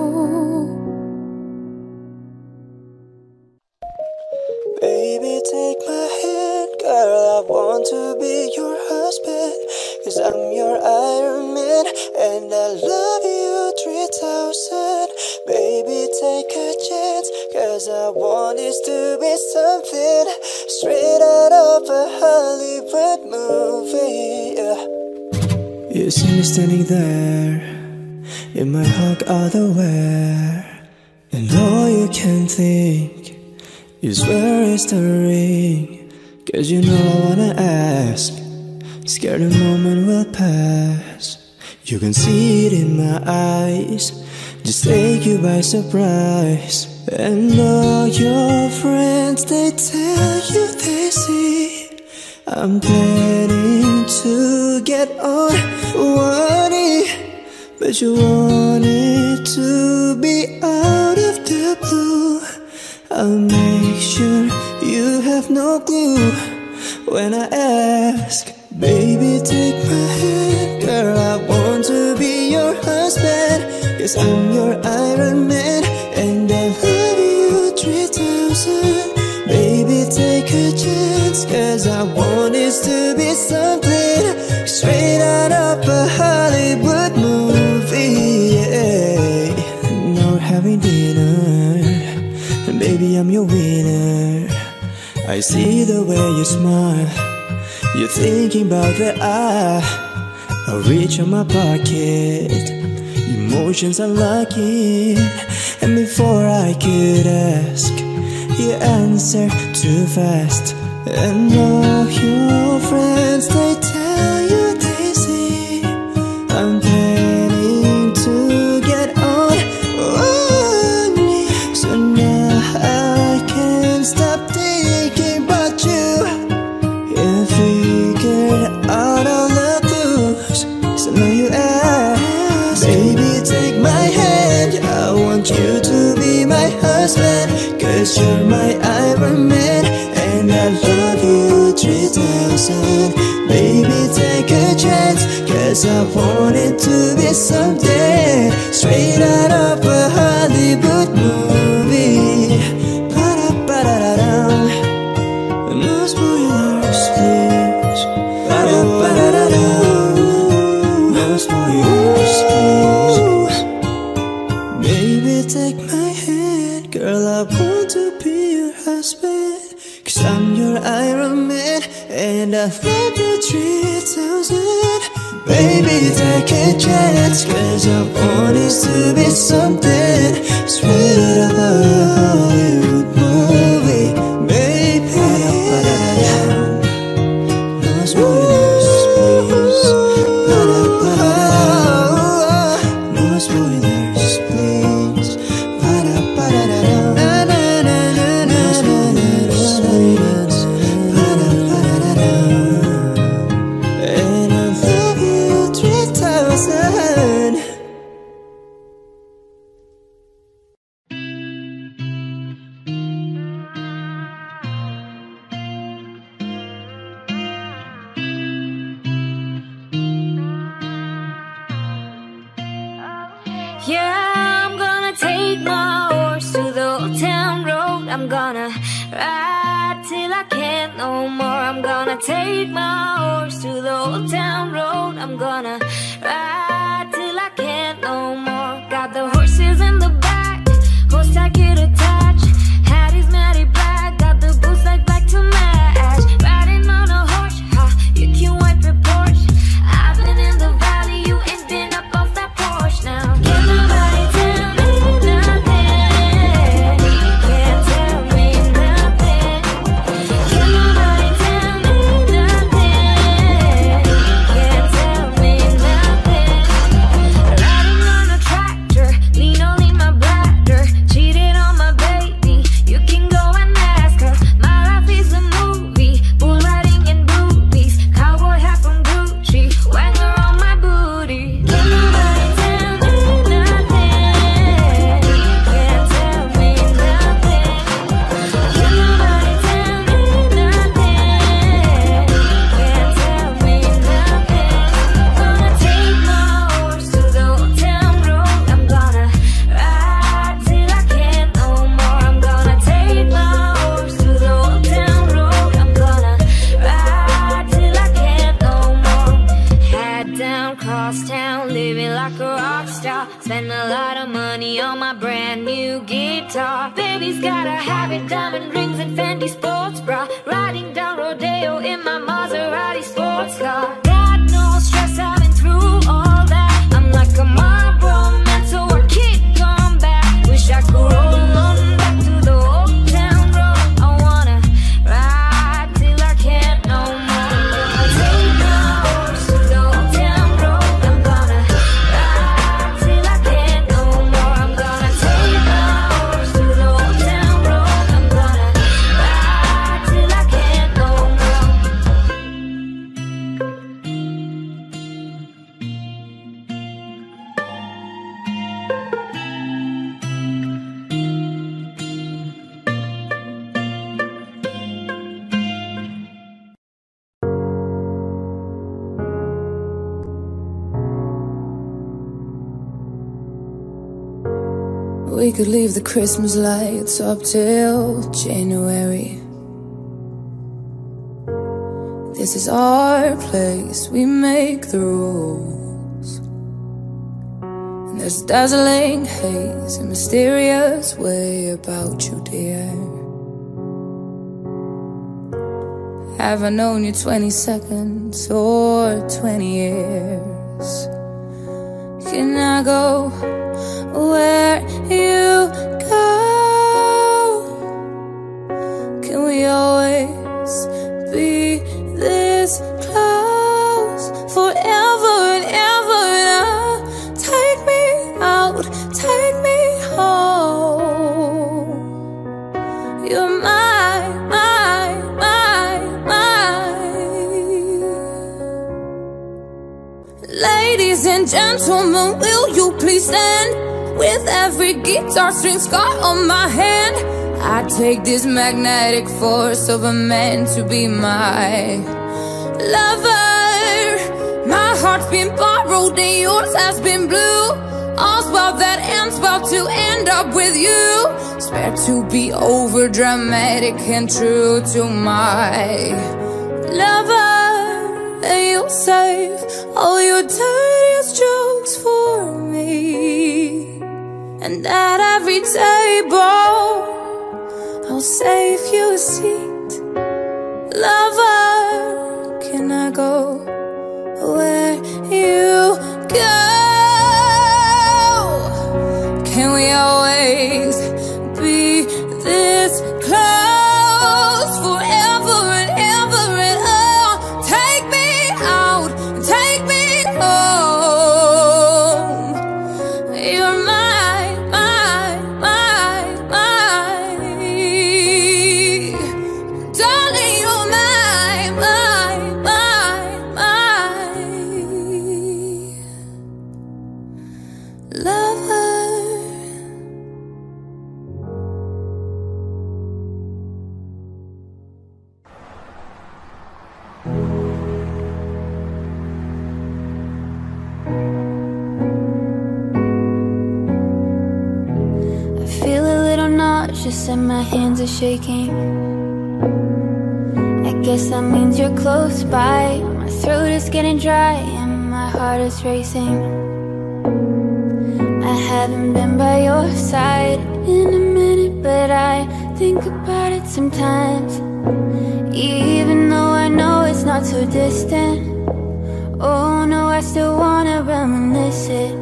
Baby, take my hand, girl, I want to be your husband, 'cause I'm your Iron Man, and I love you three thousand. Baby, take a chance, 'cause I want this to be something straight out of a Hollywood movie. Yeah. You see me standing there, in my hug underwear, and all you can think is where is the ring? 'Cause you know I wanna ask, scared the moment will pass. You can see it in my eyes, just take you by surprise. And all your friends, they tell you they see I'm planning to get on one knee, but you want it to be out of the blue. I'll make sure you have no clue when I ask. Baby, take my hand, girl, I want to be your husband, 'cause I'm your Iron Man, and I love you three thousand. Baby, take a chance, 'cause I want this to be something straight out of a Hollywood movie. Yeah. Now we're having dinner, and baby, I'm your winner. I see the way you smile, you're thinking about the eye. I'll reach in my pocket, emotions are locking, and before I could ask, you answer too fast. And all your friends, they tell you they see I'm planning to get on one knee. So now I can't stop thinking about you. You figured out all the clues, so now you ask. Baby, take my hand, I want you to be my husband, 'cause you're my Iron Man, and I love three thousand. Baby, take a chance, cause I want it to be something straight out of a Hollywood movie. Ba-da-ba-da-da-dum. No spoilers, please. Ba-da-ba-da-da-dum. No spoilers, please. Baby, take my hand, girl, I want to be your husband, cause I'm your Iron Man, and I love you three thousand. Baby, take a chance, cause I want it to be something straight out of a Hollywood movie. Baby, no spoilers, please. No spoilers, please. No spoilers, please. And I love you three thousand. Yeah, I'm gonna take my horse to the old town road. I'm gonna ride till I can't no more. I'm gonna take my horse to the old town road. I'm gonna ride till I can't no more. Got the horses in the back, horse tacket attached. Hat is matty black, got the boots like black to match. Riding on a horse, ha, you can wipe your Porsche. I've been in the valley, you ain't been up off that porch now. Can't nobody tell me nothing. Can't tell me nothing. Can't nobody tell me nothing. Can't tell me nothing. Riding on a tractor, lean only my bladder. Cheated on my baby, you can go and ask her. My life is a movie, bull riding in boobies. Cowboy hat from Gucci, wanger on my booty. Can't nobody tell me nothing. Can't tell me nothing. Can't nobody tell me nothing. Can't tell me nothing. Gonna take my horse to the old town road. I'm gonna ride till I can't no more. I'm gonna take my horse to the old town road. I'm gonna ride till I can't no more. Head down, cross town, living like a rock star. Spend a lot of money on my brand new guitar. Baby's got a habit, diamond rings and Fendi sports bra. Riding down Rodeo in my Maserati sports car. Got no stress, I've been through all that. I'm like a Marlboro man, so I kick on back. Wish I could roll on back to the old town road. I wanna ride till I can't no more. I'll take my horse to the old town road. I'm gonna ride till I can't no more. I'm gonna take my horse to the old town road. I'm gonna ride till I can't no more. We could leave the Christmas lights up till January. This is our place, we make the rules. And there's a dazzling haze, a mysterious way about you, dear. Have I known you twenty seconds or twenty years? Can I go where you go? Can we always be this close forever and ever? Now take me out, take me home. You're mine, mine, mine, mine. Ladies and gentlemen, will you please stand? With every guitar string scar on my hand, I take this magnetic force of a man to be my lover. My heart's been borrowed and yours has been blue. All's about that end's about to end up with you. Swear to be over dramatic and true to my lover. And you'll save all your dirtiest jokes for me. And at every table I'll save you a seat. Lover, can I go where you go? Can we always be this close forever and ever and oh, take me out, take me home. You're mine, mine, mine, mine. Darling, you're mine, mine, mine, mine. Lover. I feel a little nauseous and my hands are shaking. I guess that means you're close by. My throat is getting dry and my heart is racing. I haven't been by your side in a minute, but I think about it sometimes. Even though I know it's not so distant, oh no, I still wanna reminisce it.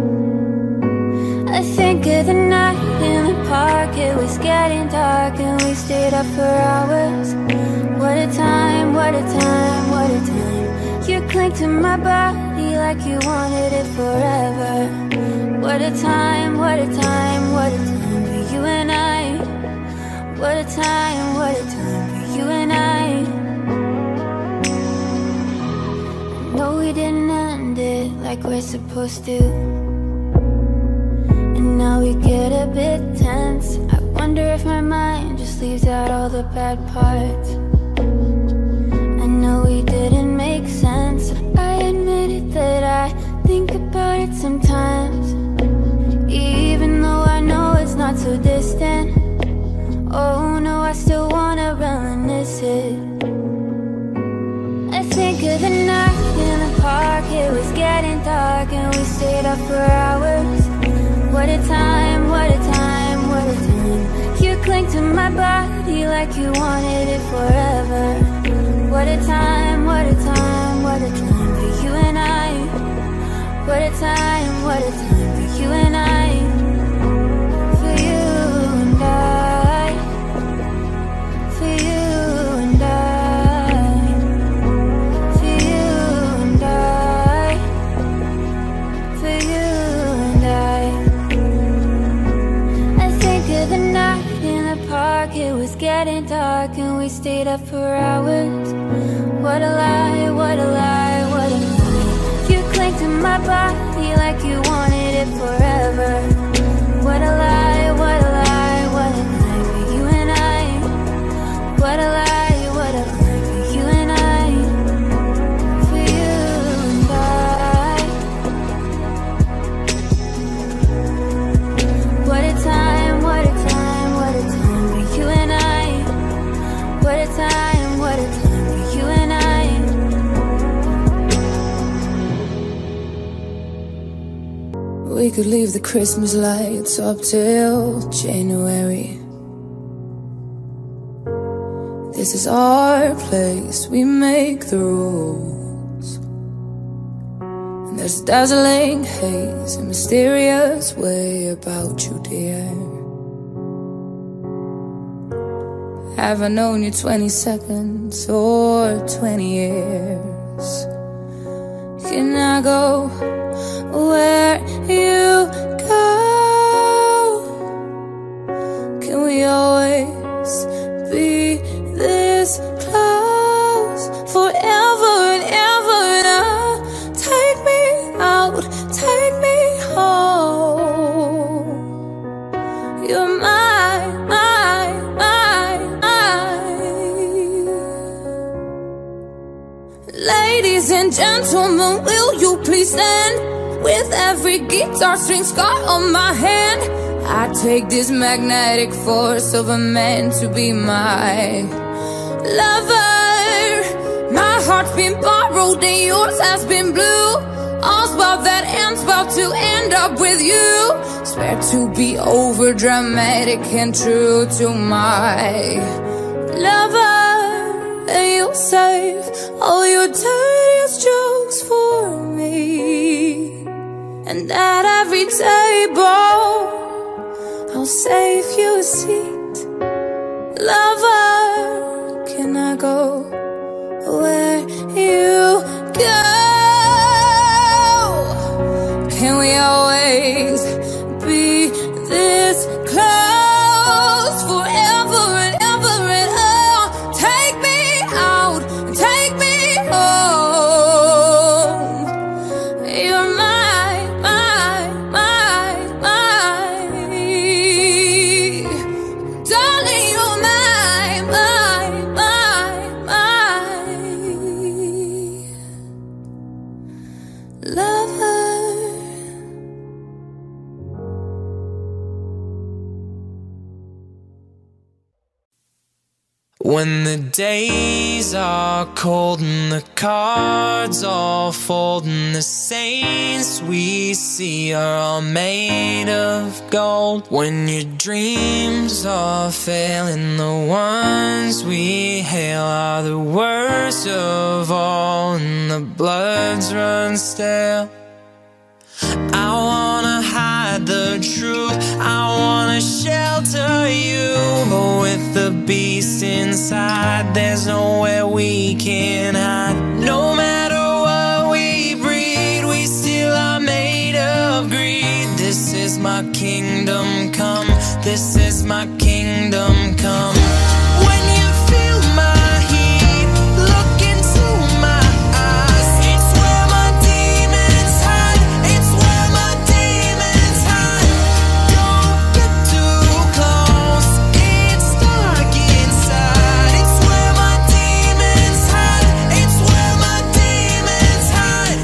I think of the night in the park, it was getting dark and we stayed up for hours. What a time, what a time, what a time. You cling to my body like you wanted it forever. What a time, what a time, what a time for you and I. What a time, what a time for you and I. I know we didn't end it like we're supposed to, and now we get a bit tense. I wonder if my mind just leaves out all the bad parts. I know we didn't make sense. I admit it that I think about it sometimes. Even though I know it's not so distant, oh no, I still wanna reminisce it. I think of the night in the park, it was getting dark and we stayed up for hours. What a time, what a time, what a time. You cling to my body like you wanted it forever. What a time, what a time, what a time for you and I. What a time, what a time for you and I. For you and I. For you and I. For you and I. For you and I. I think of the night in the park, it was getting dark and we stayed up for hours. What a lie, what a lie, what a lie. You cling to my body like you wanted it forever. What a lie, what a lie, what a lie for you and I. What a lie, what a lie for you and I. For you and I. What a time, what a time, what a time for you and I. What a time, what a time for you and I. We could leave the Christmas lights up till January. This is our place, we make the rules. And there's dazzling haze, a mysterious way about you, dear. Have I known you twenty seconds or twenty years? Can I go where you go? Can we always be this close forever and ever? Now take me out, take me home. You're mine, mine, Ladies and gentlemen, will you please stand? With every guitar string scar on my hand, I take this magnetic force of a man to be my lover. My heart's been borrowed and yours has been blue. All's about that end's about to end up with you. Swear to be over dramatic and true to my lover. And you'll save all your dirtiest jokes for me. And at every table I'll save you a seat. Lover, can I go where you go? Can we always be this close forever and ever and oh, take me out, take me home. You're mine, mine, mine, mine. Darling, you're mine, mine, mine, mine. Lover. When the days are cold and the cards all fold and the saints we see are all made of gold, when your dreams are failing, the ones we hail are the worst of all, and the bloods run stale. I wanna hide the truth, I wanna shelter you, but with the beast inside, there's nowhere we can hide. No matter what we breed, we still are made of greed. This is my kingdom come, this is my kingdom come. When you feel my heat, look into my eyes. It's where my demons hide, it's where my demons hide. Don't get too close, it's dark inside. It's where my demons hide, it's where my demons hide.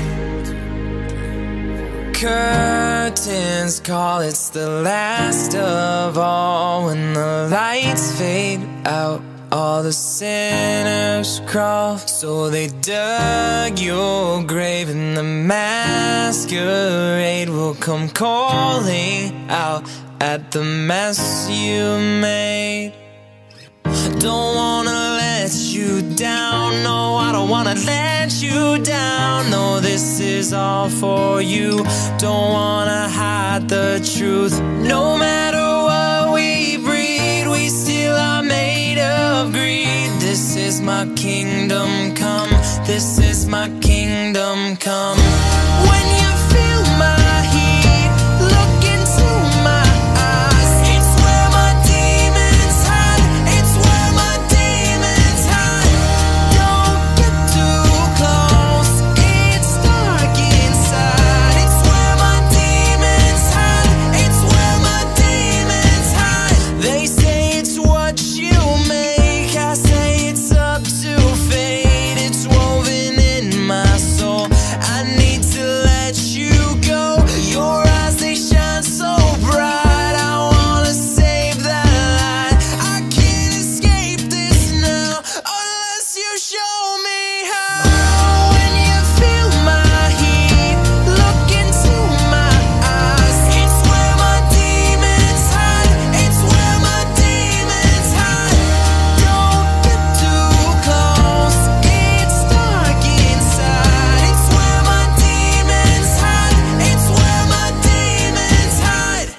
Curtains call, it's the last of all. When the lights fade out, all the sinners crawl. So they dug your grave, and the masquerade will come calling out at the mess you made. Don't wanna let you down, no, I don't wanna let you down. No, this is all for you, don't wanna hide the truth. No matter what we breed, we still are made of greed. This is my kingdom come, this is my kingdom come. When you feel my heat, look into my eyes. It's where my demons hide, it's where my demons hide. Don't get too close, it's dark inside. It's where my demons hide, it's where my demons hide. They say it's what you make, I say it's up to fate. It's woven in my soul, I need to let you go. Your eyes, they shine so bright, I wanna save that light. I can't escape this now, unless you show me how. When you feel my heat, look into my eyes. It's where my demons hide, it's where my demons hide. Don't get too close, it's dark inside. It's where my demons hide, it's where my demons hide.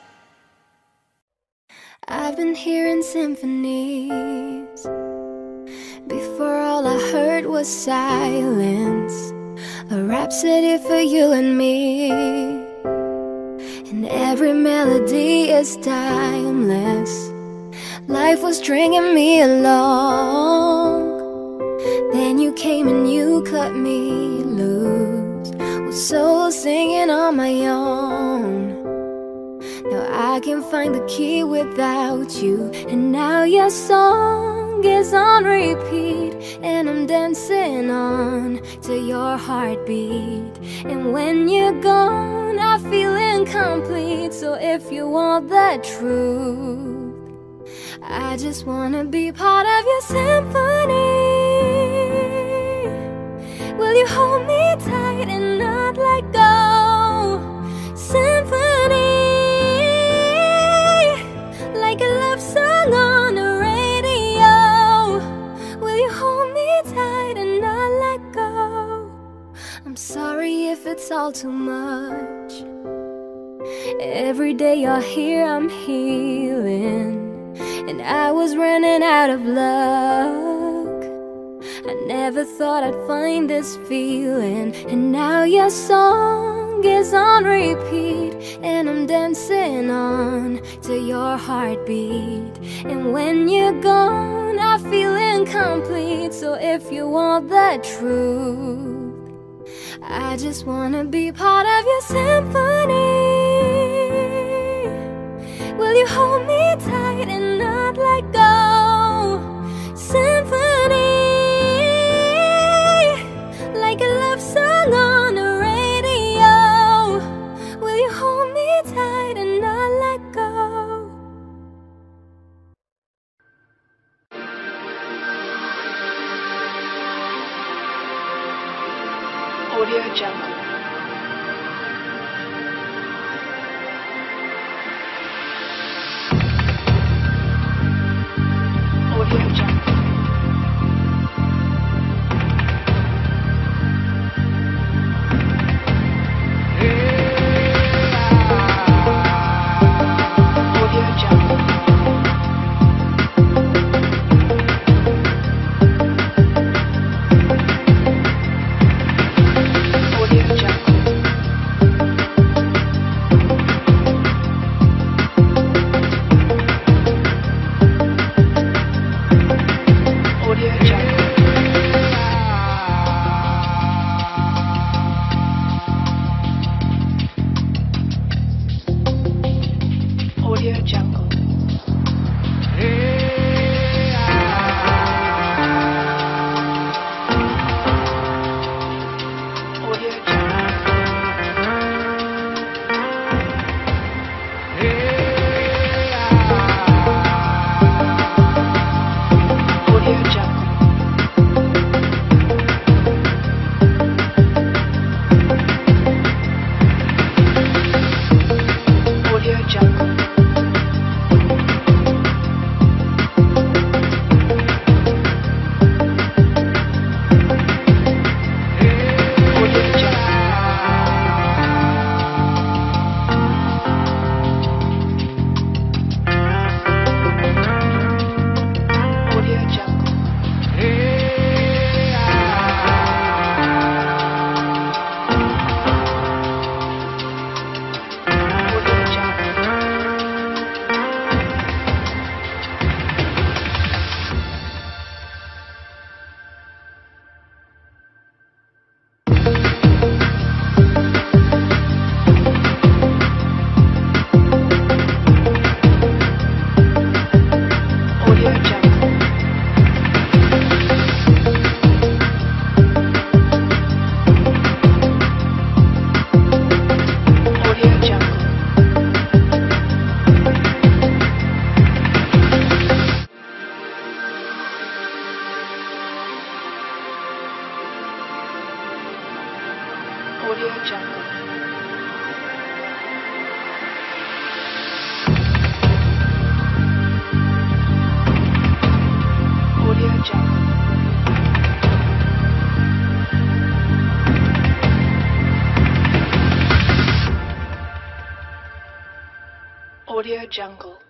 I've been hearing symphonies. Before all I heard was silence, a rhapsody for you and me. And every melody is timeless. Life was stringing me along. Then you came and you cut me loose, with solo singing on my own. Now I can find the key without you, and now your song is on repeat, and I'm dancing on to your heartbeat. And when you're gone, I feel incomplete. So if you want the truth, I just wanna be part of your symphony. Will you hold me tight and not let go? Symphony, like a love song on the radio. Will you hold me tight and not let go? I'm sorry if it's all too much. Every day you're here, I'm healing. And I was running out of luck. I never thought I'd find this feeling. And now your song is on repeat, and I'm dancing on to your heartbeat. And when you're gone, I feel incomplete. So if you want the truth, I just wanna be part of your symphony. Will you hold me tight and not let go? Symphony, like a love song on the radio. Will you hold me tight and not let go? Audio Jungle. Audio Jungle. Audio Jungle. Audio Jungle. Audio Jungle.